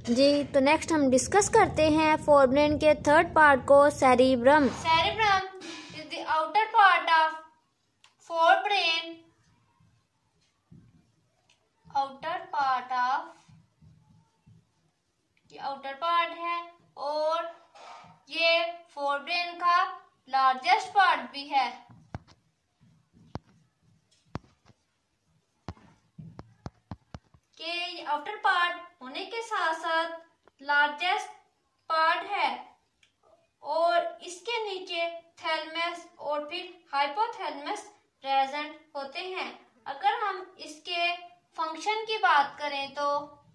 जी, तो नेक्स्ट हम डिस्कस करते हैं फोरब्रेन के थर्ड पार्ट को, cerebrum. Cerebrum is the outer part of forebrain. Outer part है और ये फोरब्रेन का लार्जेस्ट पार्ट भी है। कि आउटर पार्ट होने के साथ साथ लार्जेस्ट पार्ट है और इसके नीचे थैलेमस और फिर हाइपोथैलेमस प्रेजेंट होते हैं। अगर हम इसके फंक्शन की बात करें तो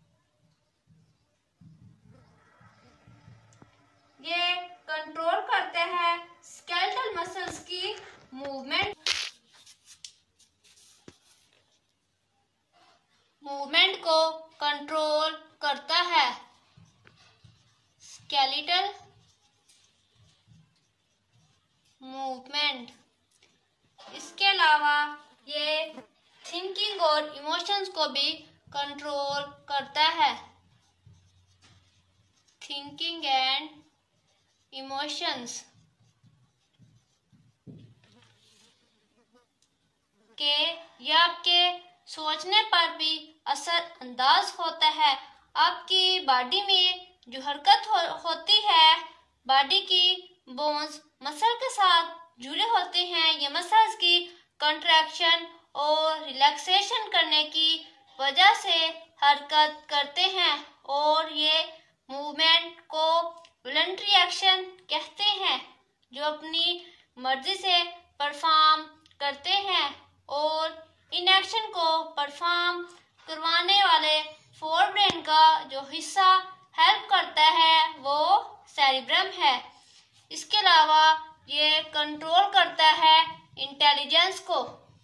ये कंट्रोल करते हैं स्केलेटल मसल्स की मूवमेंट को कंट्रोल करता है स्केलेटल मूवमेंट। इसके अलावा ये थिंकिंग और इमोशंस को भी कंट्रोल करता है। थिंकिंग एंड इमोशंस के ये आपके सोचने पर भी असर अंदाज होता है। आपकी बॉडी में जो हरकत होती है, बॉडी की बोन्स मसल के साथ जुड़े होते हैं। ये मसल्स की कंट्रैक्शन और रिलैक्सेशन करने की वजह से हरकत करते हैं और ये मूवमेंट को वॉलंटरी एक्शन कहते हैं, जो अपनी मर्जी से परफॉर्म करते हैं और इन एक्शन को परफॉर्म करवाने वाले फोरब्रेन का जो हिस्सा हेल्प करता है वो सेरिब्रम है। इसके अलावा ये कंट्रोल करता है इंटेलिजेंस को,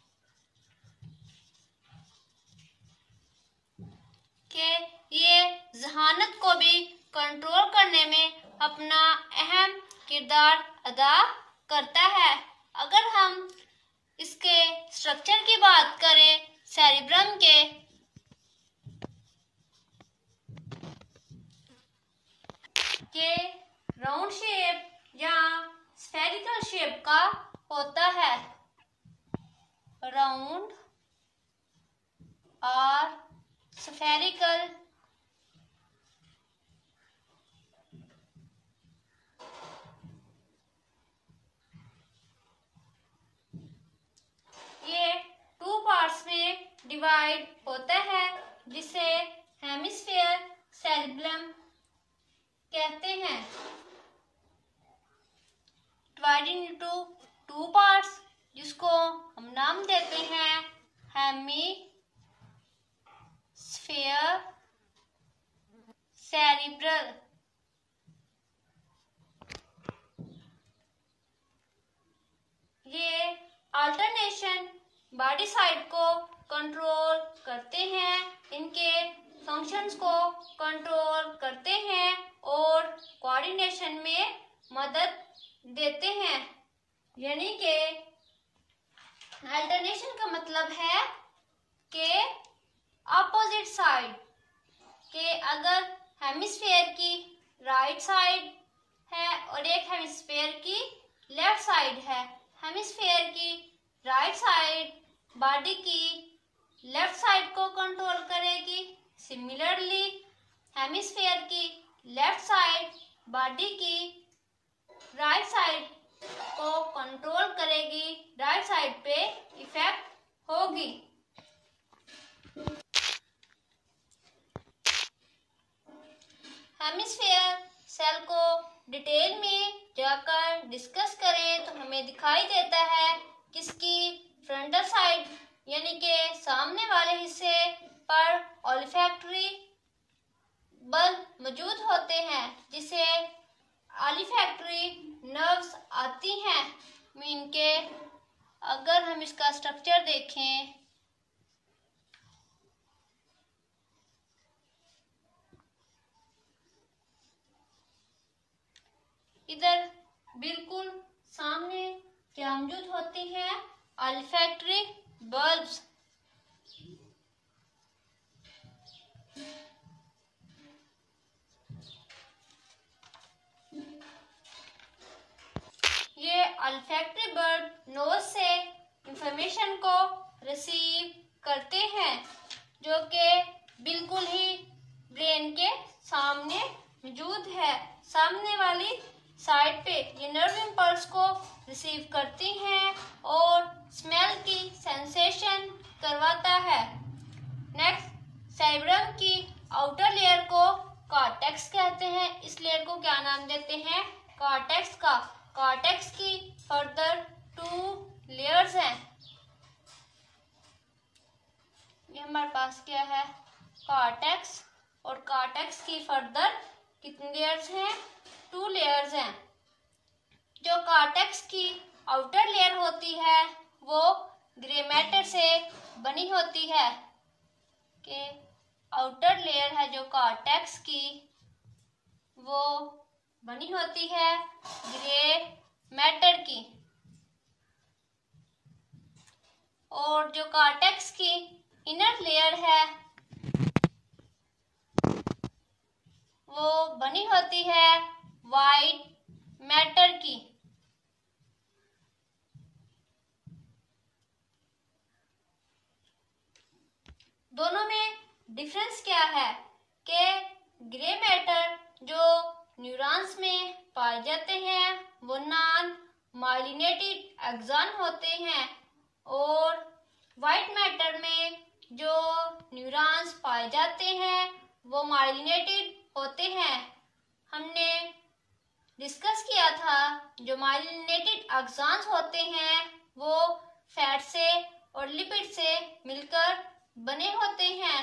कि ये जहानत को भी कंट्रोल करने में अपना अहम किरदार अदा करता है। अगर हम इसके स्ट्रक्चर की बात करें सेरिब्रम के राउंड शेप या स्फेरिकल शेप का होता है। राउंड और स्फेरिकल ये टू पार्ट्स में डिवाइड होता है, जिसे हेमिस्फीयर सेरिब्रम कहते हैं। डिवाइडेड इनटू टू पार्ट्स, जिसको हम नाम देते हैं हेमिस्फीयर सेरिब्रल। ये अल्टरनेशन बॉडी साइड को कंट्रोल करते हैं, इनके फंक्शंस को कंट्रोल करते हैं और कोऑर्डिनेशन में मदद देते हैं। यानी कि अल्टरनेशन का मतलब है कि अपोजिट साइड के, अगर हेमिस्फीयर की राइट साइड है और एक हेमिस्फीयर की लेफ्ट साइड है, हेमिस्फीयर की राइट साइड बॉडी की लेफ्ट साइड को कंट्रोल करेगी। सिमिलरली हेमिस्फीयर की लेफ्ट साइड बॉडी की राइट साइड को कंट्रोल करेगी, राइट साइड पे इफेक्ट होगी। हेमिस्फीयर सेल को डिटेल में जाकर डिस्कस करें तो हमें दिखाई देता है कि इसकी फ्रंटल साइड यानी कि सामने वाले हिस्से पर ओलिफैक्टरी बल्ब मौजूद होते हैं, जिसे ओलिफैक्टरी नर्व्स आती हैं। मीन के अगर हम इसका स्ट्रक्चर देखें, इधर बिल्कुल सामने क्या मौजूद होती हैं? Olfactory bulbs. Olfactory bird nose से इंफॉर्मेशन को रिसीव करते हैं, जो कि बिल्कुल ही ब्रेन के सामने मौजूद है। सामने वाली साइड पे ये नर्व इम्पल्स को रिसीव करती हैं और स्मेल की सेंसेशन करवाता है। नेक्स्ट, सेरेब्रम की आउटर लेयर को कॉर्टेक्स कहते हैं। इस लेयर को क्या नाम देते हैं? कॉर्टेक्स का। कॉर्टेक्स की फर्दर 2 लेयर्स हैं। ये हमारे पास क्या है? कॉर्टेक्स। और कॉर्टेक्स की फर्दर कितने लेयर्स हैं? 2 लेयर्स हैं। जो कॉर्टेक्स की आउटर लेयर होती है वो ग्रे मैटर से बनी होती है। कि आउटर लेयर है जो कॉर्टेक्स की, वो बनी होती है ग्रे मैटर की। और जो कॉर्टेक्स की इनर लेयर है वो बनी होती है वाइट मैटर की। दोनों में डिफरेंस क्या है? कि ग्रे मैटर जो न्यूरॉन्स में पाए जाते हैं वो नॉन माइलिनेटेड एक्सॉन होते हैं, और वाइट मैटर में जो न्यूरॉन्स पाए जाते हैं वो माइलिनेटेड होते हैं। हमने डिस्कस किया था जो माइलिनेटेड एक्सॉन्स होते हैं वो फैट से और लिपिड से मिलकर बने होते हैं,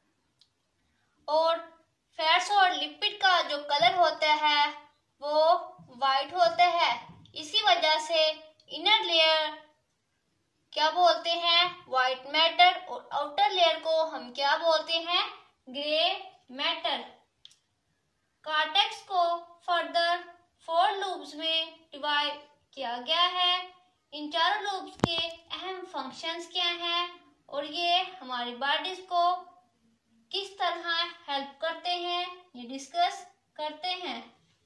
और फैट्स और लिपिड का जो कलर होता है वो वाइट होता है। इसी वजह से इनर लेयर क्या बोलते हैं? White matter. और आउटर लेयर को हम क्या बोलते हैं? Grey matter. कॉर्टेक्स को फर्दर 4 लूप्स में डिवाइड किया गया है। इन चारों लूप्स के अहम फंक्शंस क्या हैं और ये हमारी बॉडीज को किस तरह हेल्प करते हैं, ये डिस्कस करते हैं।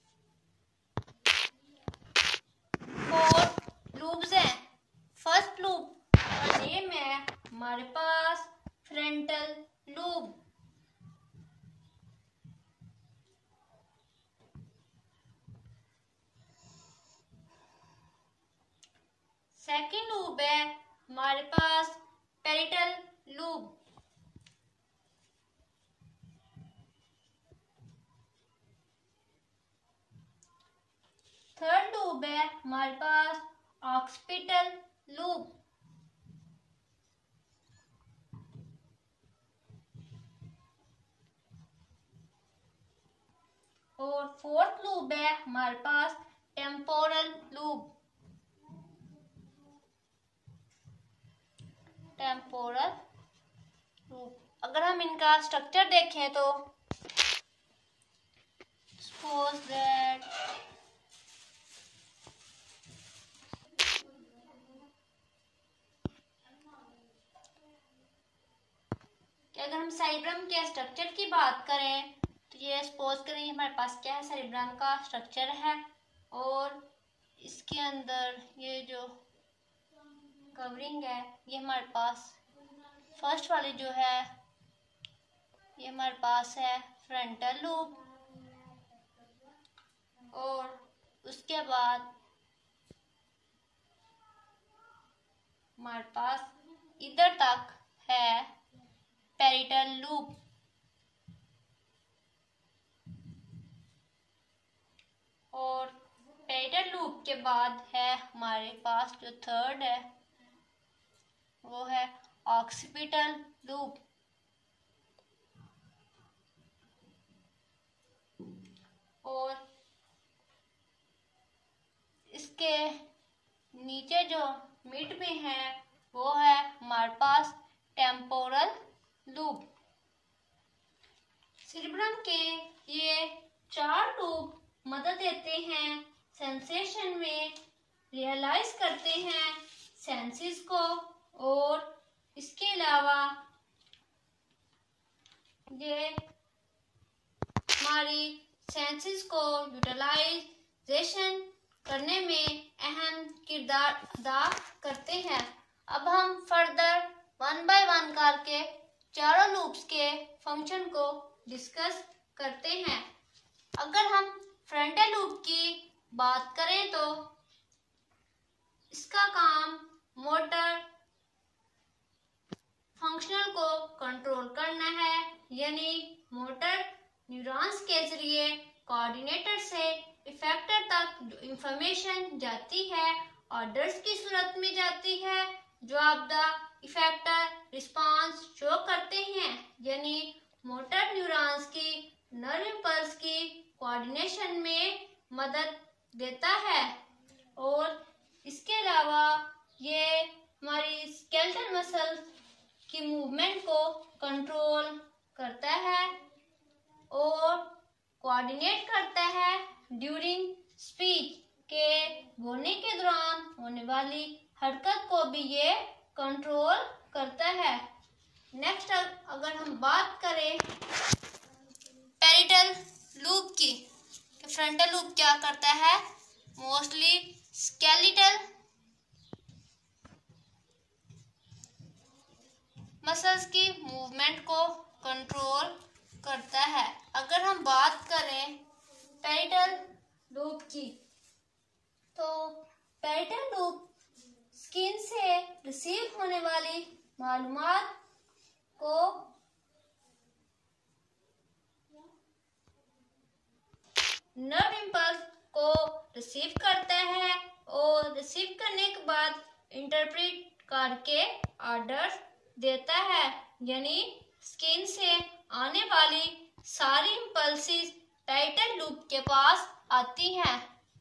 4 लूप्स हैं। फर्स्ट लूप का नेम है हमारे पास फ्रंटल लूप। सेकंड लूप है हमारे पास पैरिटल लूप। थर्ड लूप है हमारे पास ऑक्सीपिटल लूप। और फोर्थ लूप है हमारे पास टेम्पोरल लूप। Temporal loop. अगर हम इनका स्ट्रक्चर देखें तो सपोज दैट अगर हम सेरेब्रम के स्ट्रक्चर की बात करें तो ये सपोज करें हमारे पास क्या है? सेरेब्रम का स्ट्रक्चर है, और इसके अंदर ये जो कवरिंग है ये हमारे पास फर्स्ट वाली जो है ये हमारे पास है फ्रंटल लूप, और उसके बाद हमारे पास इधर तक है पैरिटल लूप। और पैरिटल लूप के बाद है हमारे पास जो थर्ड है वो है ऑक्सीपिटल लूप। और इसके नीचे जो मिड में है वो है हमारे पास टेम्पोरल लूप। सेरेब्रम के ये 4 लूप मदद देते हैं सेंसेशन में, रियलाइज करते हैं सेंसेस को, और इसके अलावा ये हमारी सेंसेस को यूटिलाइजेशन करने में अहम किरदार अदा करते हैं। अब हम फर्दर 1 बाय 1 करके चारों लूप्स के फंक्शन को डिस्कस करते हैं। अगर हम फ्रंटल लूप की बात करें तो इसका काम मोटर फंक्शनल को कंट्रोल करना है, यानी मोटर न्यूरॉन्स के जरिए कोऑर्डिनेटर से इफेक्टर तक जो इंफॉर्मेशन जाती है ऑर्डर्स की सूरत में जाती है, जो आप द इफेक्टर रिस्पांस शो करते हैं, यानी मोटर न्यूरॉन्स की नर्व इम्पल्स की कोऑर्डिनेशन में मदद देता है। और इसके अलावा ये हमारी स्केलेटल मसल की मूवमेंट को कंट्रोल करता है और कोऑर्डिनेट करता है ड्यूरिंग स्पीच के बोलने के दौरान होने वाली हरकत को भी ये कंट्रोल करता है। नेक्स्ट अगर हम बात करें पैरिटल लूप की, फ्रंटल लूप क्या करता है, मोस्टली स्केलेटल मसल्स की मूवमेंट को कंट्रोल करता है। अगर हम बात करें पैरिटल लूप की, तो पैरिटल लूप स्किन से रिसीव होने वाली मालूमात को नर्व इम्पल्स को रिसीव करता है और रिसीव करने के बाद इंटरप्रेट करके ऑर्डर्स देता है, यानी स्किन से आने वाली सारी इम्पल्सिस पैरिटल लूप के पास आती हैं।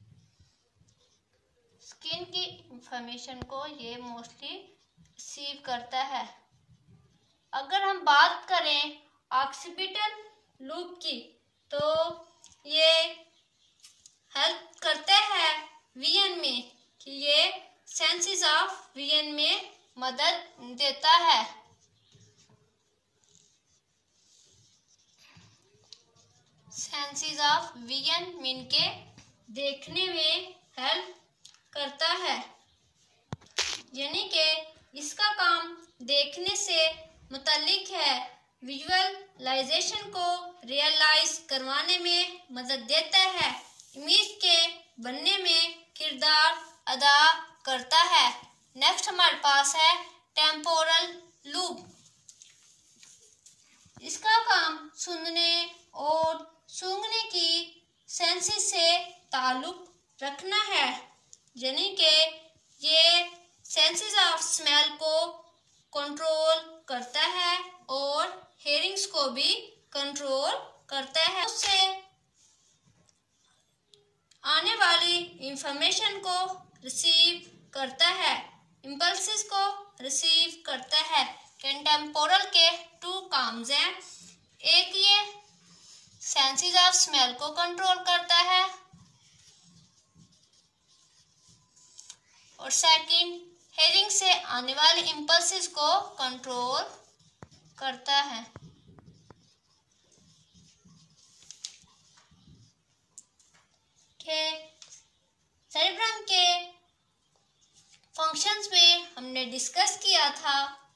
स्किन की इंफॉर्मेशन को ये मोस्टली रिसीव करता है। अगर हम बात करें ऑक्सीपिटल लूप की, तो ये हेल्प करता है विजन में, कि ये सेंसेस ऑफ विजन में मदद देता है। सेंसेस ऑफ विजन मीन के देखने में हेल्प करता है, यानी कि इसका काम देखने से मुतल्लिक है, विजुअलाइजेशन को रियलाइज करवाने में मदद देता है, इमेज के बनने में किरदार अदा करता है। नेक्स्ट हमारे पास है टेम्पोरल लूप। इसका काम सुनने और सूंघने की सेंसेस से ताल्लुक रखना है, यानी कि ये सेंसेस ऑफ स्मेल को कंट्रोल करता है और हेयरिंग्स को भी कंट्रोल करता है। उससे आने वाली इंफॉर्मेशन को रिसीव करता है, इम्पल्सिस को रिसीव करता है। टेम्पोरल के 2 काम्स हैं, एक ये सेंसेस ऑफ स्मेल को कंट्रोल करता है और सेकंड हेयरिंग से आने वाले इम्पल्सिस को कंट्रोल करता है। सेरेब्रम के फंक्शंस में हमने डिस्कस किया था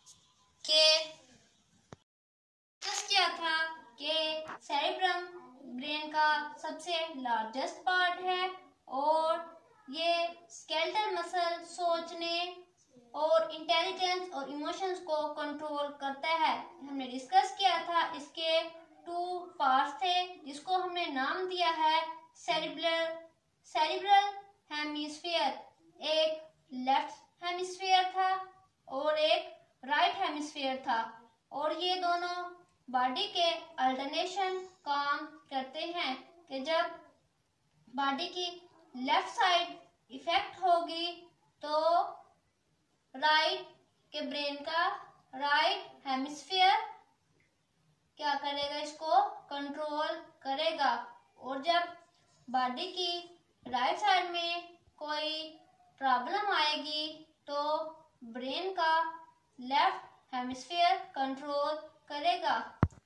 कि सेरेब्रम ब्रेन का सबसे लार्जेस्ट पार्ट है और ये स्केलेटल मसल सोचने और इंटेलिजेंस और इमोशंस को कंट्रोल करता है। हमने डिस्कस किया था इसके 2 पार्ट्स थे, जिसको हमने नाम दिया है सेरिब्रल हेमिस्फीयर। एक लेफ्ट हेमिस्फीयर था और एक राइट हेमिस्फीयर था, और ये दोनों बॉडी के अल्टरनेशन काम करते हैं कि जब बॉडी की लेफ्ट साइड इफेक्ट होगी तो राइट के ब्रेन का राइट हेमिस्फीयर क्या करेगा, इसको कंट्रोल करेगा, और जब बॉडी की राइट साइड में कोई प्रॉब्लम आएगी तो ब्रेन का लेफ्ट हेमिस्फीयर कंट्रोल करेगा।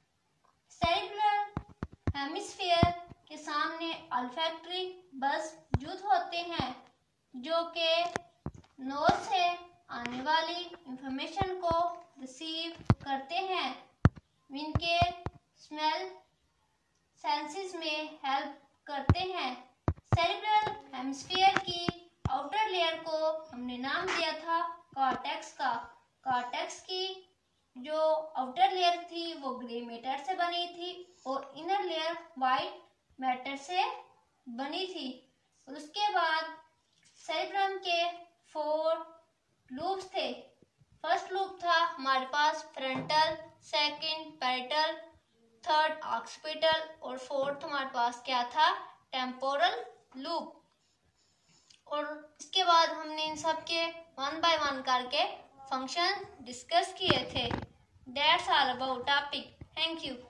सेरिब्रल हेमिस्फीयर के सामने ऑल्फैक्टरी बल्ब्स मौजूद होते हैं, जो कि नोज से आने वाली इंफॉर्मेशन को रिसीव करते हैं। इनके स्मेल सेंसेस में हेल्प करते हैं। सेरिब्रल हेमिस्फीयर की आउटर लेयर को हमने नाम दिया था कॉर्टेक्स का। कॉर्टेक्स की जो आउटर लेयर थी वो ग्रे मैटर से बनी थी और इनर लेयर वाइट मैटर से बनी थी। उसके बाद सेरिब्रम के 4 लूप्स थे। फर्स्ट लूप था हमारे पास frontal, second parietal, third occipital और फोर्थ हमारे पास क्या था, टेम्पोरल लूप। और इसके बाद हमने इन सब के 1 बाय 1 करके फंक्शन डिस्कस किए थे। That's all about topic. Thank you.